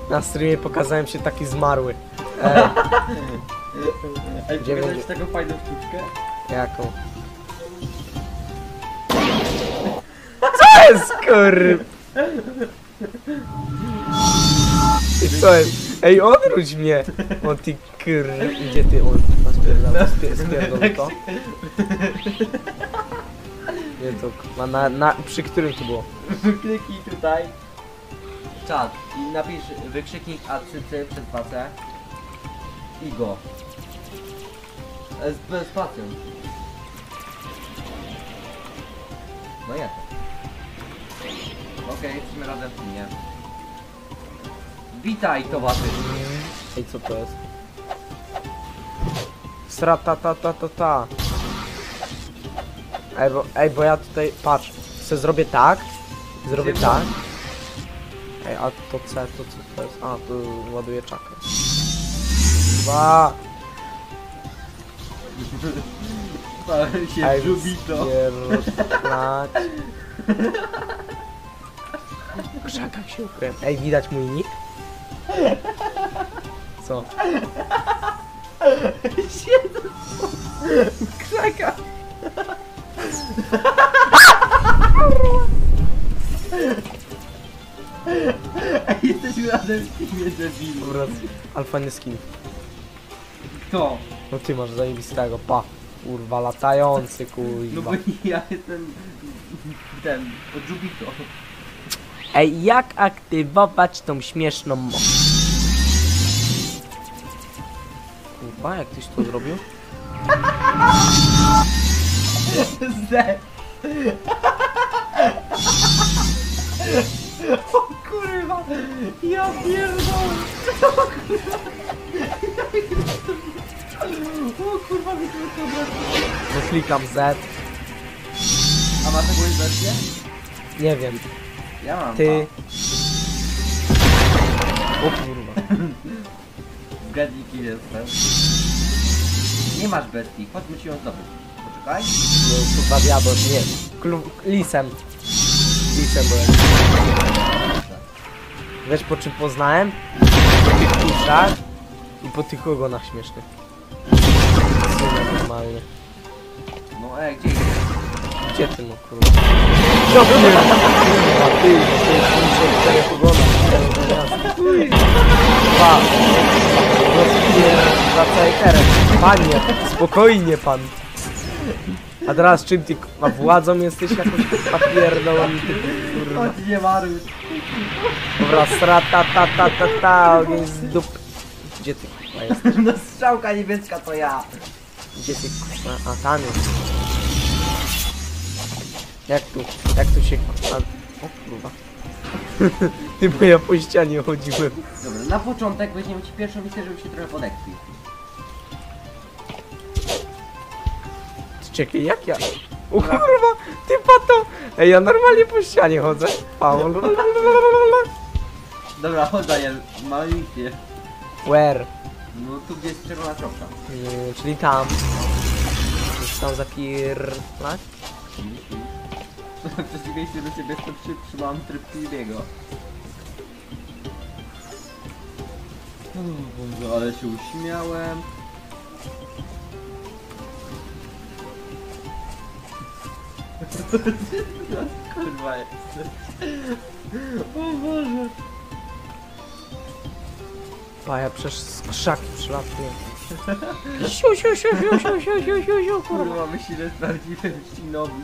Na streamie pokazałem się taki zmarły. Ej, pokazać taką fajną sztuczkę? Jaką? Co jest, kur... I co jest? Ej, odwróć mnie! O ty kur... Gdzie ty? O, spierdol to. Nie to... Przy którym to było? Wykliknij tutaj. Czat. I napisz wykrzyknik ACC przed facę. I go. Z spacją. No jest. Okej, jesteśmy razem w filmie. Witaj, towarzysz. Ej, co to jest? Sra-ta-ta-ta-ta-ta. Ej, bo ja tutaj, patrz, zrobię tak, zrobię tak. Ej, a to C, to co to jest? A, tu ładuję czakę. Dwa. Stałem się Ej, żubito. spierdolać. W krzakach się ukryłem. Ej, widać mój nick? Co? Siedzę w krzakach. Jesteśmy razem w filmie, debilu. Dobra, alfany skin. Kto? No ty masz zajebistego, pa. Kurwa, latający, No bo kurwa. ja jestem... ten... od żubito. Ej, jak aktywować tą śmieszną moc? Kurwa, jak tyś to zrobił? Z. O kurwa! Ja pierdolę! O kurwa! O kurwa, mi to obraca. No klikam Z. A masz jakąś wersję? Nie wiem. Ja mam. Ty. O kurwa. Zgadnij kim jestem. Nie masz bestii, chodźmy ci ją zdobyć. Poczekaj. No kurwa diabeł, nie. Lisem. Lisem byłem. Wiesz po czym poznałem? Po tych tuszach i po tych ogonach śmiesznych. Syna normalny. No gdzie jest? Gdzie ty no kurwa? No kurwa, ty, no to jest nic czterech ogonach. Pa. Wracaj teren. Panie, spokojnie pan. A teraz czym ty kurwa władzą jesteś jakoś kurwa pierdolony, kurwa. Chodź, nie maruj. Dobra, sra-ta-ta-ta-ta-ta, ogień z dup... Gdzie ty kurwa jesteś? No strzałka niebieska to ja. Gdzie ty kurwa? A tam jest. Jak tu się kurwa... O kurwa. Ty, bo ja po ścianie chodziłem. Dobra, na początek weźmiemy ci pierwszą misję, żeby się trochę podekwić. Czekaj, jak ja... O kurwa, ty pato! Ej, ja normalnie po ścianie chodzę. Dobra, chodź Daniel, mamy misję. Where? No tu gdzie jest czerwona kropka. Czyli tam. Już tam zapierlać? W przeciwieństwie do ciebie to trzymam tryb Filmiego. O Boże, ale się uśmiałem. Kurwa jesteś. O Boże. Pa, ja przez krzaki przylatuję. Siu, siu, siu, siu, siu, siu, siu, siu, siu, kurwa. Kurwa, myśli, że jest prawdziwy ścinowi.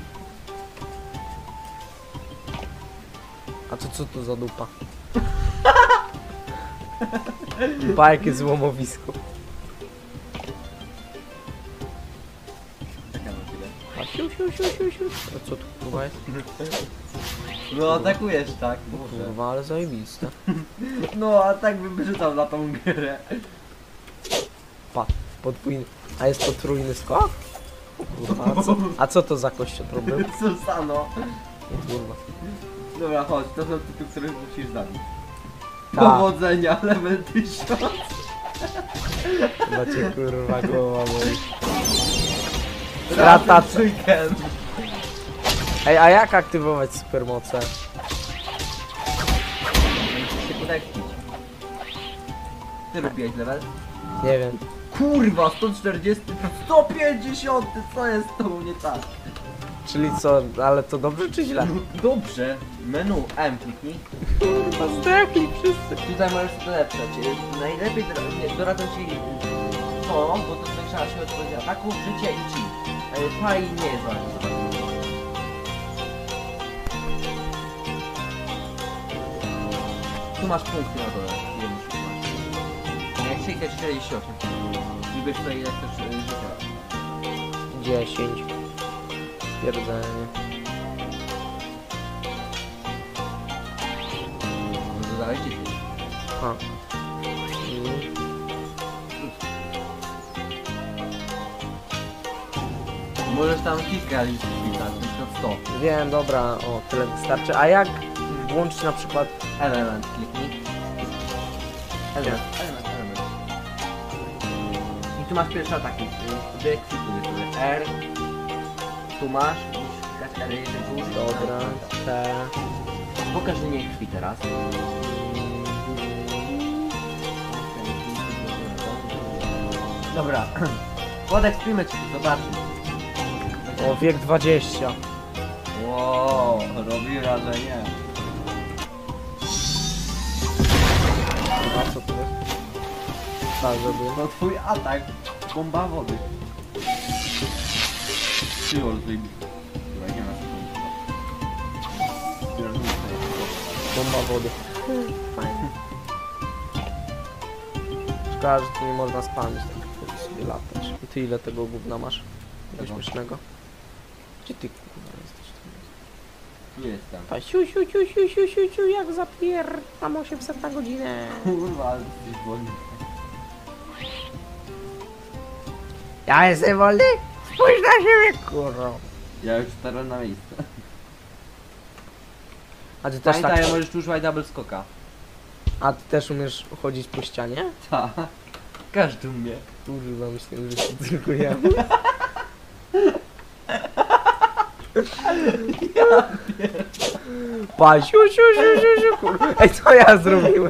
A to co to za dupa? Pa, jakie złomowisko. Czekam na ciebie. A siu, siu, siu, siu, siu. A co tu kurwa jest? No atakujesz tak, muszę. Kurwa, ale zajebiste. No a tak bym wyrzucał na tą grę. Pa, podwójny. A jest potrójny skok? O kurwa, a co to za kościotrup był? Susano. O kurwa. Dobra, chodź, to są tytuły, które musisz zabić. Ta. Powodzenia, level 1000. Chyba cię kurwa głowa boli. Rata chicken. Ej, a jak aktywować supermoce? Musisz się podekpić. Ty robiłeś level? Nie wiem. Kurwa, 140, 150, co jest z tobą nie tak? Czyli co, ale to dobrze czy źle? No, dobrze, menu M kliknij. Kurwa, zdechli wszyscy. Tutaj możesz sobie dolepszać. Najlepiej doradzę ci to, bo to zwiększa siłę twojego ataku, życia i ci. Faj nie jest ważny. Tu masz punkty na dole, ile musisz mać. Jak się chce 48. I byś tutaj ile chcesz życia. 10. Stwierdzenie. No to dalej 10. A. Możesz tam kilka liczb wpisać, na przykład 100. Wiem, dobra, o, tyle wystarczy. A jak włączyć na przykład... Element kliknij. Element. I tu masz pierwsze ataki. Wyekwipuj sobie R. Tu masz. Musisz R1 użyć. Dobra, T... Pokaż linię krwi teraz. Dobra. Podekspimy ci, zobaczysz. O, wiek 20. Wow, robi wrażenie. A co to jest? Tak, żeby... No twój atak. Bomba wody. Przyjął tutaj. Dobra, nie ma Bomba wody. Fajnie. Szkoda, że tu nie można spamić, tak sobie latać. I ty ile tego gówna masz? Tego śmiesznego? Gdzie ty kurwa jesteś? Tu jestem. Pa, siu, siu, siu, siu, siu, siu, siu, jak zapierdam 800 na godzinę. Kurwa, ale jesteś wolny. Ja jestem wolny? Spójrz na siebie, kurwa. Ja już teraz na miejsce. A ty też Pamiętaj, tak... możesz tu używać double skoka. A ty też umiesz chodzić po ścianie? Tak. Każdy umie. Kurwa, myślałem, że się tylko ja. Pa, siu, siu, siu, siu, siu, kurwa. Ej, co ja zrobiłem?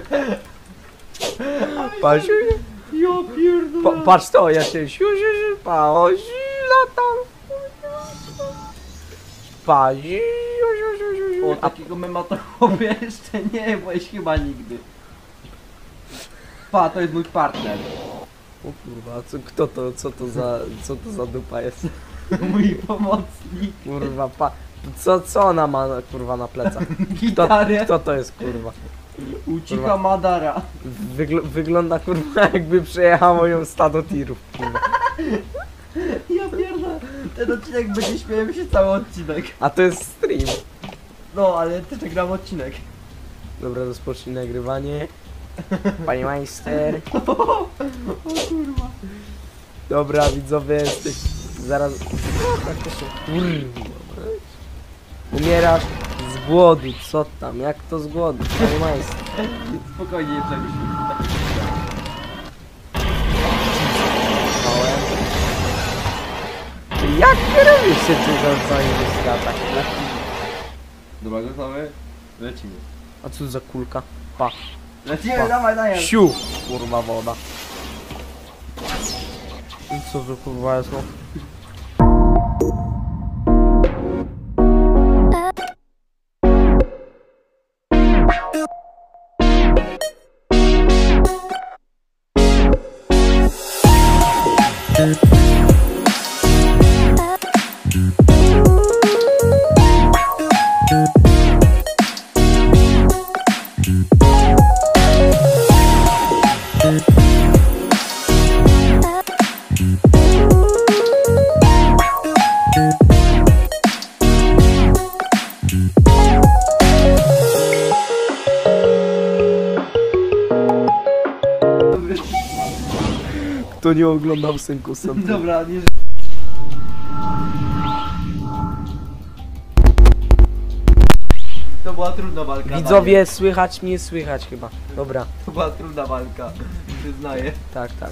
Pa, siu, siu. Ja pierdolę. Patrz to, ja się siu, siu, siu, pa, o, si, latam. Pa, siu, siu, siu, siu, siu. O, takiego mematochopia jeszcze nie byłeś chyba nigdy. Pa, to jest mój partner. O kurwa, kto to, co to za dupa jest? Mój pomocnik. Kurwa, co ona ma, kurwa, na plecach? Gitarę. Kto to jest, kurwa? Ucicha Madara. Wygląda, kurwa, jakby przejechało ją stado tirów, kurwa. Ja pierdolę. Ten odcinek będzie śmieją się cały odcinek. A to jest stream. No, ale też nagram odcinek. Dobra, rozpocznij nagrywanie. Panie majster. O kurwa. Dobra, widzowie, jesteś... Zaraz... Jak to się... Kurwa. Umierasz z głodu, co tam? Jak to z głodu, panie majster? Spokojnie, nie przemyśl. Małem. Jak ty robisz się tu zarzucanie do świata? Dobra, gotowy? Lecimy. A co za kulka? Pa. Lecimy, Pa. dawaj, dajesz. Siu! Kurwa woda. I co za kurwa jest no? Kto nie oglądał synku sam. Dobra, nie... To była trudna walka. Widzowie, słychać mnie, słychać chyba. Dobra, To była trudna walka, przyznaję. tak, tak.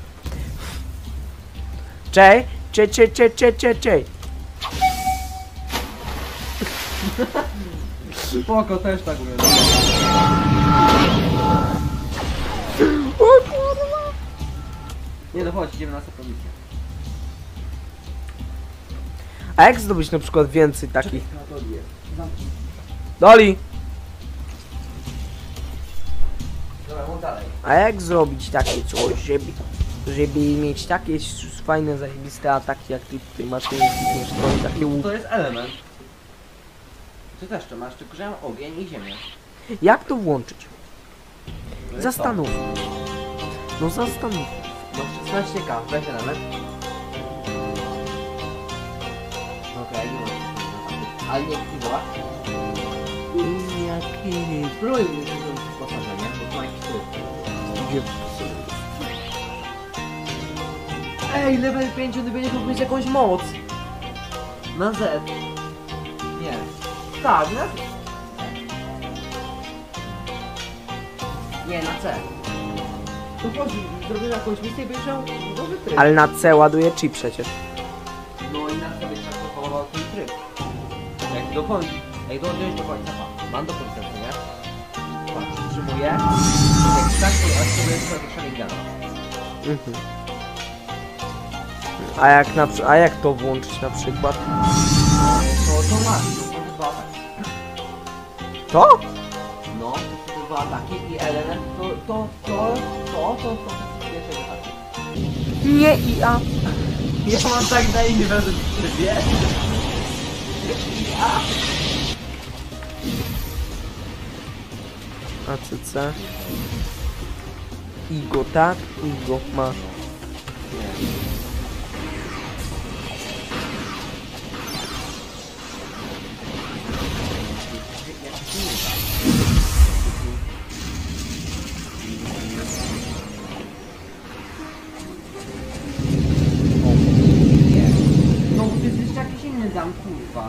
Czej, czej. Spoko, też tak umiem. O kurwa. chodź, idziemy na następną misję. A jak zdobyć na przykład więcej takich? Czekaj, to jest. Zamknij. Doli! Dobra, mów dalej. A jak zrobić takie coś, żeby mieć takie fajne, zajebiste ataki, jak ty tutaj masz, nie klikniesz, to i takie łuk. To jest element. Ty też to masz, tylko że ja mam ogień i ziemię. Jak to włączyć? To jest Zastanów. No zastanów. to. No 16k, weź element. Okej, nie możesz. Ale nie zobacz. Jakie... Spróbuj mi zrobić wyposażenie, bo to ma jakiś tryb. Ej, level 5, on będzie mógł mieć jakąś moc. Na Z. Nie. Tak, na Z. Nie, na C. To chodź, zrobimy jakąś misję i będziesz miał nowy tryb. Ale na C ładuje chip przecież. No i na C będziesz aktywował ten tryb. Jak do końca. Jak dołączyłeś do końca, pa. Mam do końca, co nie? Patrz, przytrzymuję. Jak tak, to aktywuję sobie Sharingana. Mhm. A jak to włączyć na przykład? To masz, to są dwa ataki. To? No, to są dwa ataki i element to pierwsze ataki. Nie i a. Ja mam tak na imię według ciebie. ACC. Igo, tak? Igo, masz. No, to jest jeszcze jakiś inny dam, kurwa.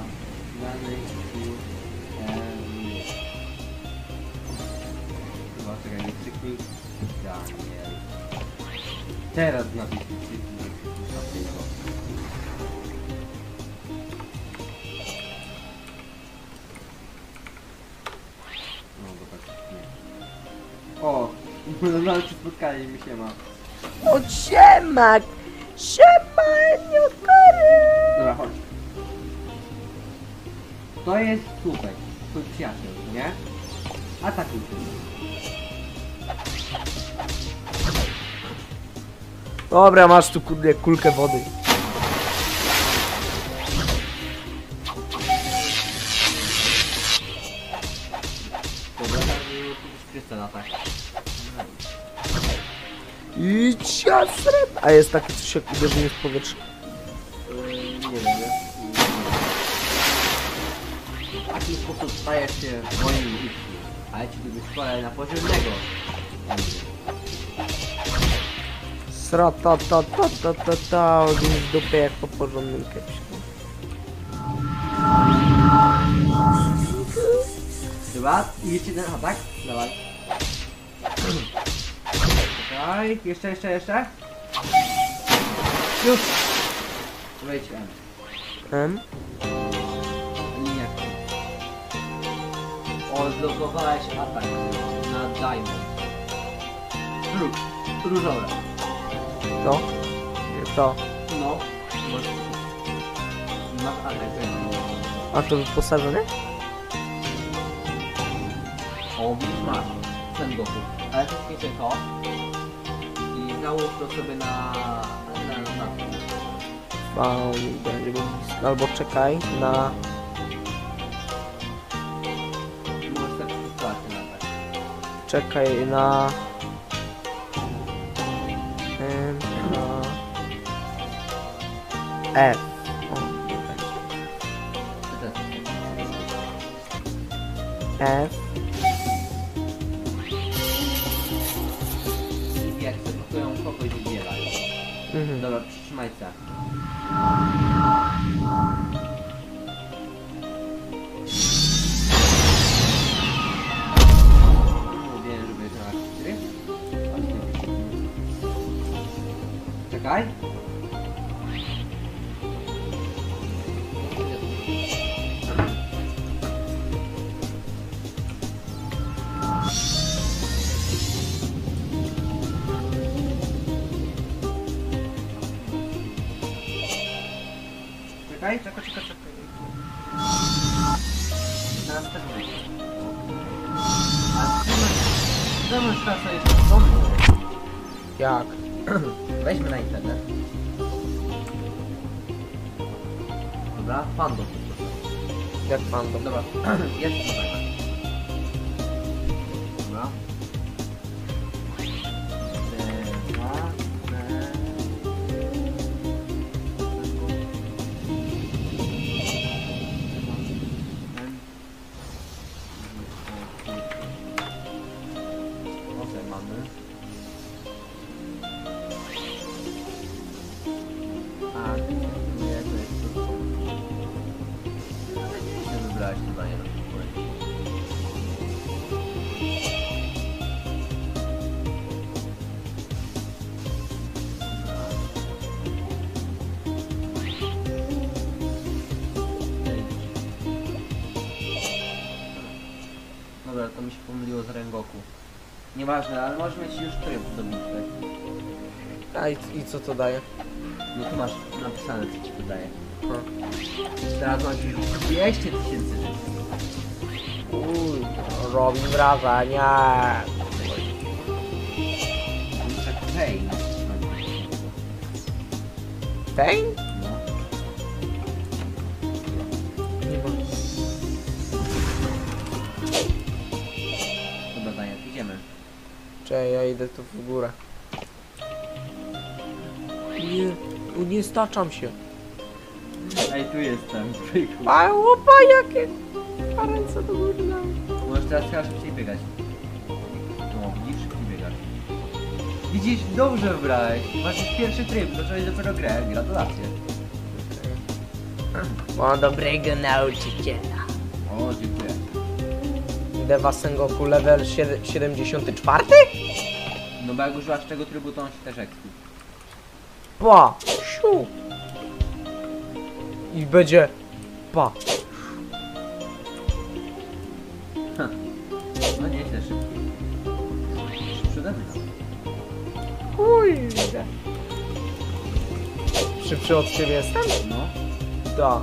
Chyba, czekaj, nie krzyknij. Daniel. Teraz napisz krzyknij. No, bo tak nie. O! No, czy spotkanie mi się ma. O siemak! Siemaniukory! Dobra, chodź. To jest słupek. Twój przyjaciel, nie? Atakuj się. Dobra, masz tu kurde kulkę wody. Dobra, tak, wszyscy na tak. Idź jasrem! A jest takie coś jak uderzenie w powietrze. Nie wiem, nie? W taki sposób stajesz się moim uczniem. A ja ci tu wyszkolę na poziomnego. Sra ta ogień w dupę jak po porządnym kepsie. Chyba? I jeszcze jeden atak? Dawaj. Czekaj, jeszcze. Już! Wejdź M. Linia. Odblokowałeś atak na Diamond. Różowe. To? Nie to. No. Masz atak. A to wyposażenie? O, widzisz, masz. Ten gotu. Ale to jest to. I załóż to sobie na... Będzie go blisko. Albo czekaj na... Możesz sobie przesuwać ten atak. Czekaj na... F. O, nie będzie. F. Jak sobie blokują kogoś i zbierają. Mhm. Dobra, przytrzymaj C. Mówiłem, żeby to na 4. Czekaj. Czekaj. Teraz też wyjdzie. A ty masz szansa jeszcze w domu. Jak? Weźmy na internet. Dobra, fandom. Jak fandom? Dobra, jest tutaj. Dobra. Mamy. A, nie, to jest to. Nie wybrałeś to zdanie na przykład. Dobra, to mi się pomyliło z Rengoku. Nieważne, ale możesz mieć już tryb do bitwy. A i co to daje? No tu masz napisane, co ci to daje. Ha. Teraz masz już 200 000 żyć. Uj, robi wrażenie. Muszę Pain. Pain? No. Nie ma. Dobra, Daniel, idziemy. Czekaj, ja idę tu w górę. Nie staczam się. Ej, tu jestem. Trójku. A łopa, jakie... A ręce do góry dałem. Możesz teraz chyba szybciej biegać. No, widzisz? Szybciej biegać. Widzisz? Dobrze wybrałeś. Masz już pierwszy tryb, zacząłeś dopiero grę. Gratulacje. Mam dobrego nauczyciela. O, dziękuję. Deva Sengoku level 74? No bo jak używasz tego trybu, to on się też ekspił. Pa! Siu! I będzie... Pa! No nieźle szybki. Przede mną. Kurde! Szybszy od ciebie jestem? No. Da.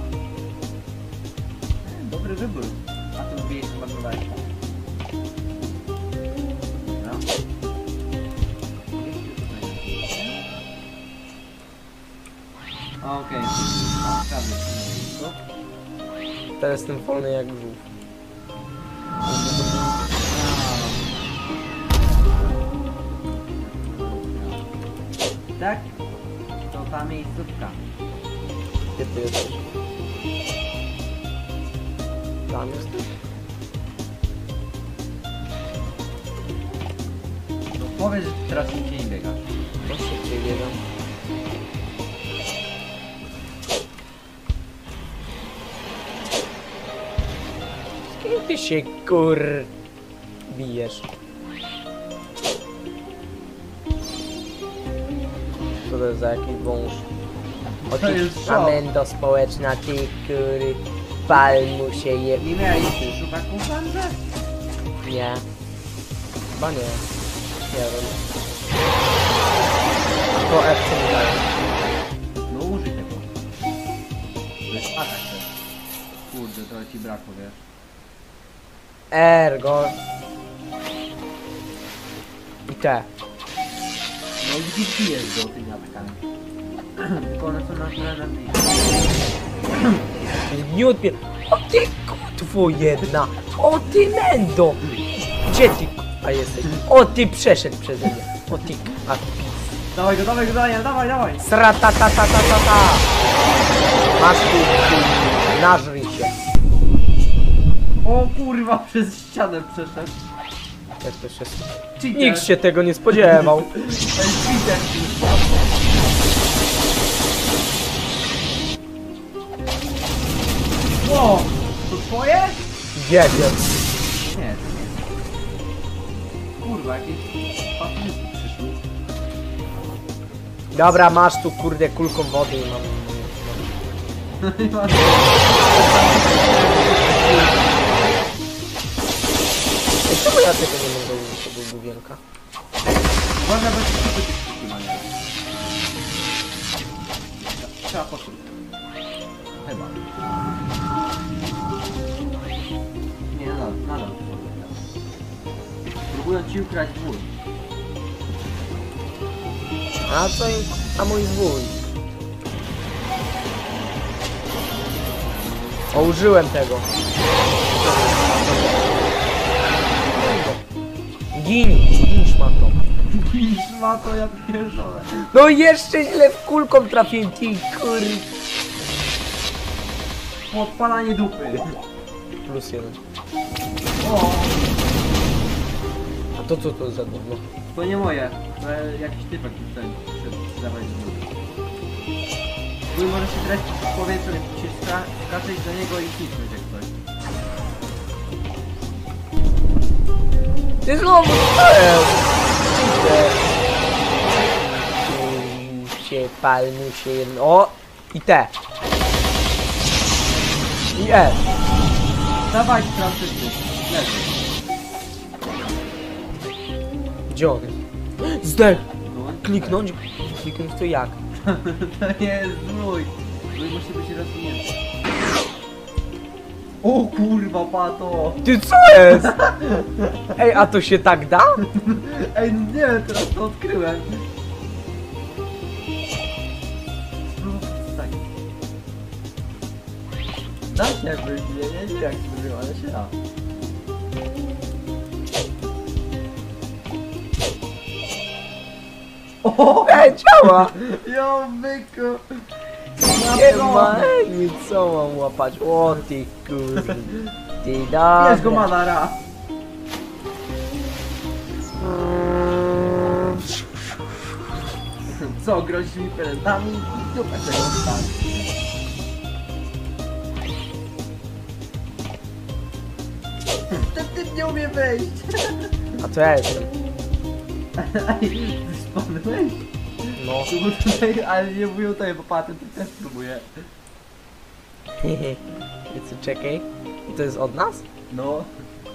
Dobry wybór. A ty mówiłeś, że marnowałeś. No. Okej. Każdy się na miejscu. Teraz jestem wolny jak żółw. Tak? To ta miejscówka. Gdzie ty jesteś? Tam jesteś? No powiedz, że teraz szybciej nie biegasz. No szybciej biegam. Z kim ty się bijesz? Co to jest za jakiś wąż? To jest szok. Amendo społeczna, ty kury. Pal mu się je... Nie miałeś szubaków w handle? Nie. Chyba nie. Nie wiem. To F co mi daje. No użyj tego. To jest atak też. Kurde, trochę ci brakło, wiesz. Ergo. I te. No i gdzieś bijesz go tymi atakami. Tylko one są na tyle na bliżej. Nie odpier... O ty kutwo jedna! O ty mendo! Gdzie ty a jesteś? O ty przeszedł przeze mnie! O ty a Dawaj go, Daniel, dawaj! sratatatatata! Masz tu, nażryj się. O kurwa, przez ścianę przeszedł. Jak to się... Cheater. Nikt się tego nie spodziewał. To jest cheater. O! To twoje? Nie wiem. Nie, to nie. Kurwa, jakieś papierki przyszły. Dobra, masz tu kurde kulką wody i mam... Czemu ja tego nie mogę użyć, tego główienka? Uważaj, bo ci tych przyszły. Trzeba posłuchać. Chyba. Nie, nadal. Próbują ci ukraść wód. A co im... A mój zwój? O, użyłem tego. Gin szmatą. Ma to ja pierdolę. No jeszcze źle w kulką trafiłem, ty kur... Podpalanie dupy. Plus 1. O, A to co to za gówno? to nie moje. To jakiś typek tutaj przyszedł dawać dupy. Wy może się dreć w powietrzu, więc musisz skaczeć do niego i kliknąć jak coś. Ty znowu co jest? Się pal mu się jedno. O! I te. I E. Dawaj, klasyczny. Leży. Gdzie on jest? Zdech! No, Kliknąć? Kliknąć to jak? To nie jest mój. Mój musi być rozwinięty. O kurwa, pato! Ty co jest? Ej, a to się tak da? Ej, no nie wiem, teraz to odkryłem. Tak. Da się być, nie wiem jak się zrobiło, ale się da. O! Ej, działa! Jo, byku! Nie ma, mi co mam łapać? O ty kurde. Ty dobra. Jest go Madara! Co, grozisz mi prezentami? Dupę tego stać. Ten typ nie umie wejść! A to ja jestem. Ej, spadłeś? No. To był tutaj, ale nie mówią tutaj, bo patent też próbuje. I co, czekaj. I to jest od nas? No.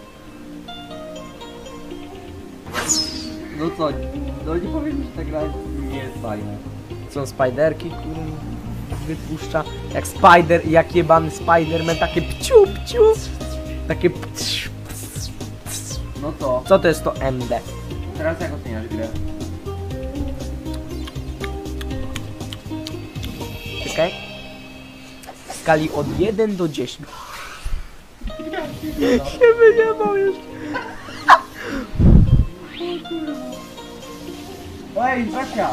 No co, no nie powiem, że ta gra nie jest fajna. Są spiderki, kurwa, wypuszcza. Jak spider, jak jebany Spiderman, takie pciu, pciu. Takie pciu, pciu. No to, Co to jest to MD? teraz jak oceniasz grę? Czekaj. W skali od 1 do 10. Się wyjebał jeszcze. Ej, Zasia!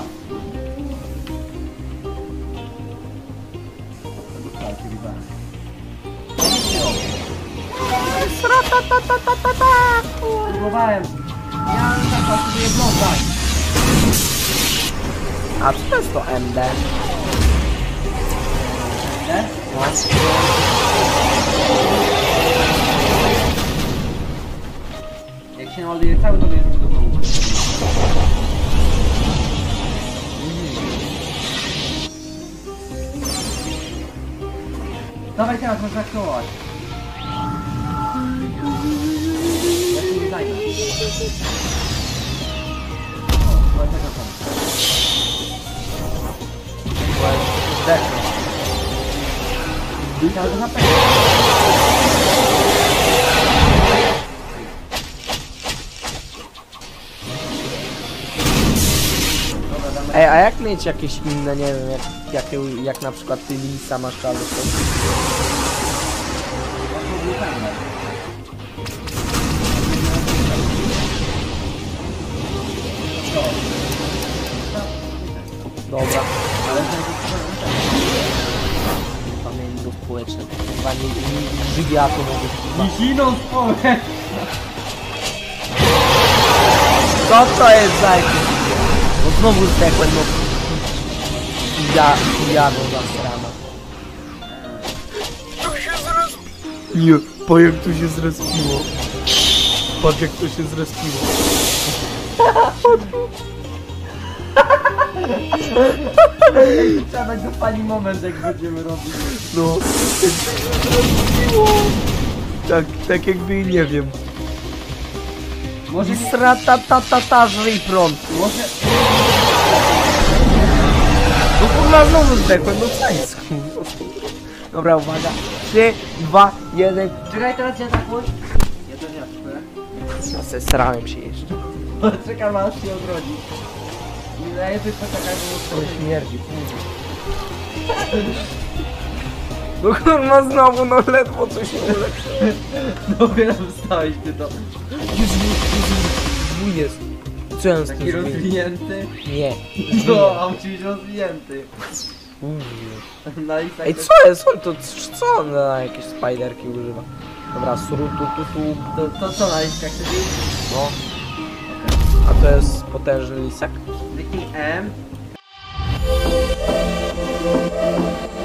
Próbowałem. Ja tak sobie oglądać. A co to jest to MD? Nie? Jak się naładuje cały, to jest do dołu. Dawaj teraz, można aktuować. Ja się nie zajmę. O, dlatego tam. Zdechnę. Teraz na HP. Dobra, damy. Ej, a jak mieć jakieś inne, nie wiem, jak na przykład ty Lisa masz albo coś? Dobra. Ale to jest Pamięć społeczne. Chyba nie żywi atomowych. Niziną społeczną. Co to jest za jakiś? No znowu zdechłem, no. Ja no zasrana. Nie, po jak to się zrespiło. Patrz jak to się zrespiło. Trzeba dać do pani moment, jak będziemy robić. No. Tak jakby nie wiem. Może I nie... srata żryj prąd. Może... No kurwa znowu zdechłem, no cześć. Dobra, uwaga. 3, 2, 1. Czekaj, teraz nie atakuj. Ja też nie atakuję. Zesrałem się jeszcze. Czekam aż się odrodzi. I najlepiej poczekaj, bo Ale śmierdzi. No kurwa znowu, no ledwo coś się ulepszyło. dopiero wstałeś ty to. Zwój jest. Co ja z tym Taki zwój? rozwinięty. Nie. No, a musi być rozwinięty. Na listach Ej, też- co jest? Co on na jakieś spiderki używa? Dobra, suru tu. To co na listach chcesz iść? No. A to jest potężny lisek? Kliknij M.